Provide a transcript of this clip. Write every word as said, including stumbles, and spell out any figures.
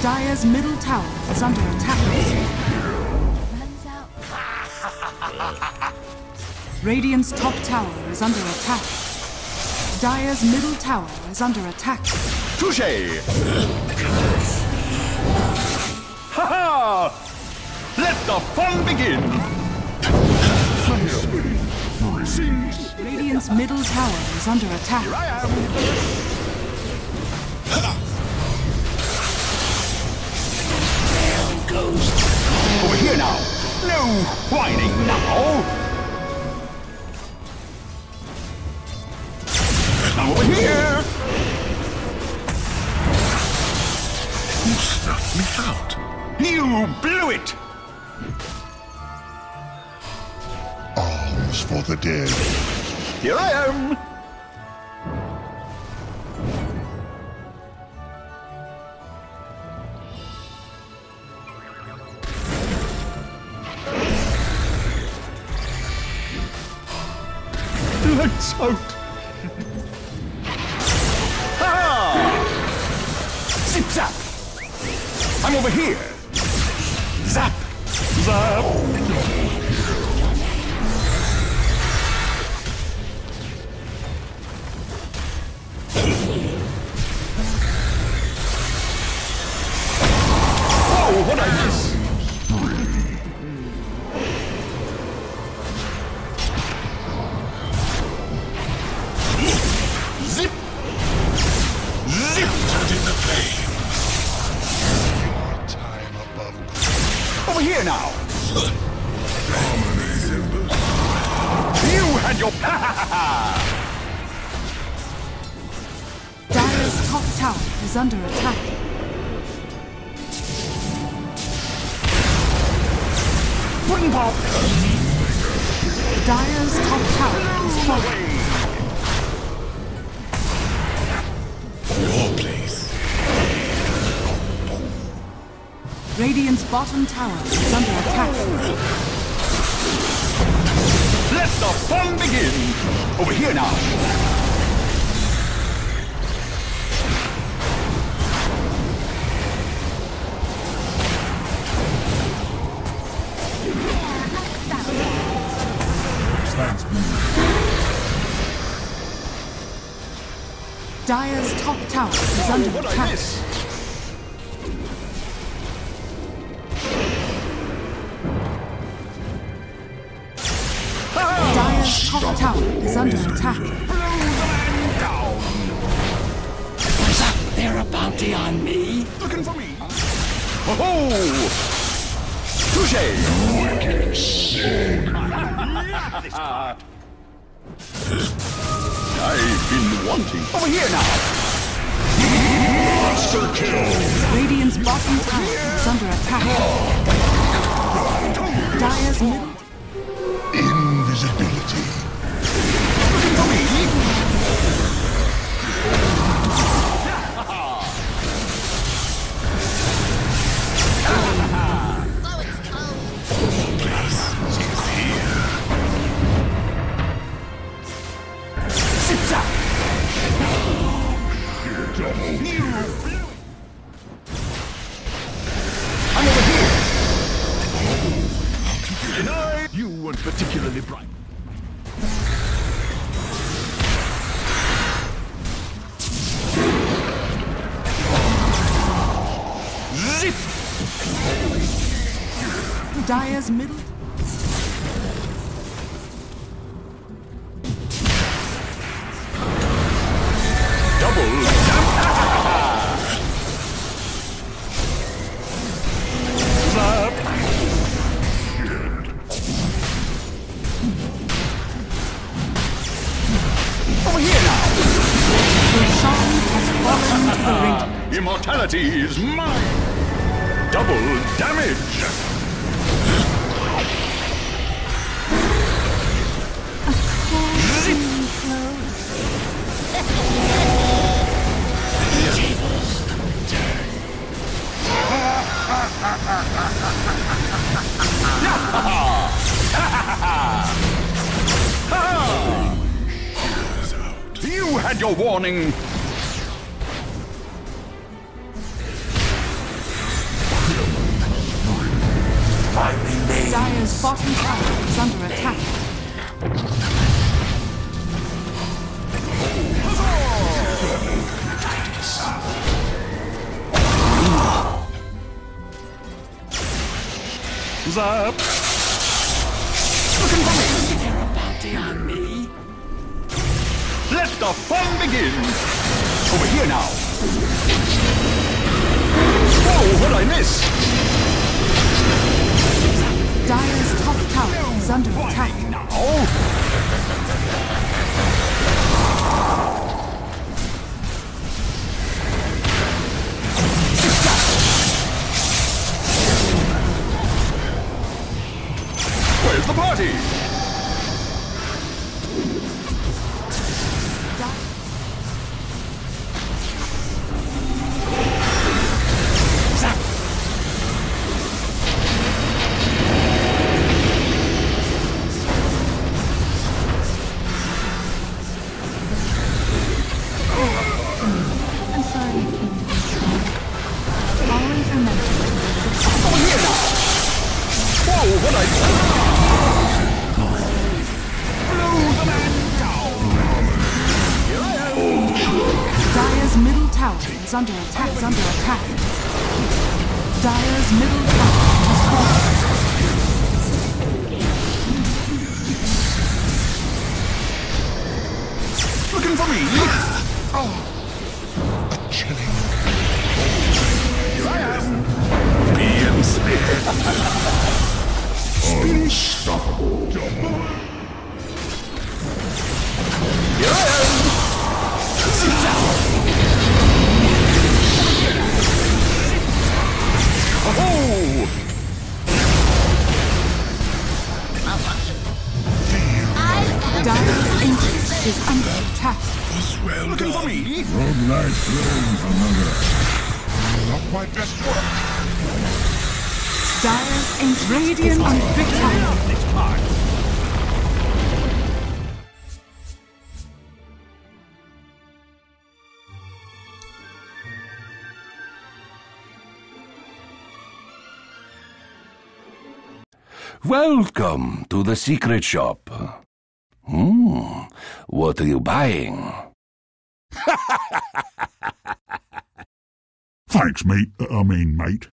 Dire's middle tower is under attack. Runs out. Radiant's top tower is under attack. Dire's middle tower is under attack. Touché! Ha ha! Let the fun begin! Radiant's middle tower is under attack. Here I am! There goes. Over here now! No whining now! Now over here! Who snuffed me out? You blew it! Alms for the dead. Here I am! Lights out! Ha! Zip zap! I'm over here! Zap! Zap! Oh, what I miss! Zip! Zip! Out in the flame. Time above. Over here now! You had your ha ha ha ha! Dire's top tower is under attack. Wooden pop! Dire's top tower is falling. Your place. Radiant's bottom tower is under attack. Let the fun begin! Over here now! Dire's top tower is under What I attack. miss? Dire's top tower is under attack. Blow the man down! Was that there a bounty on me? Looking for me? Oh ho! Touché! Wicked sin. I've been wanting. Over here now! Monster kill. Radiant's bottom tower is under attack. Dire's middle Invisibility. Looking for me? Oh, it's cold. Place is here. Zip zap! Double You kill. blew it! I'm over here! Denied! You weren't particularly bright. Zip! Dire's middle Double jump! Zap! Over here now! Roshan has fallen to the ring. Immortality is mine! Double damage! Zip! You had your warning! bottom tower is under attack. Zap! Looking for me! Is there a bounty on me? Let the fun begin! Over here now! Whoa, what'd I miss? Dire's top tower is under attack. Now! Where's the party? I'm sorry you came to this one. Always remember. Over here now! Whoa, what I... Blew the man down! Here I am! Dire's middle tower is under attack. Is under attack. Dire's middle tower has fallen. Looking for me? Oh. Chilling. Here I am. Me and Smith. Unstoppable. Here I am. Sit down. Oh! Dire's ancient is under attack. Well Looking done. For me? Roguelike flame from another. Not my best work. Dire's ancient radiant on victory. Next part. Welcome to the secret shop. Hmm, what are you buying? Thanks, mate. I mean, mate.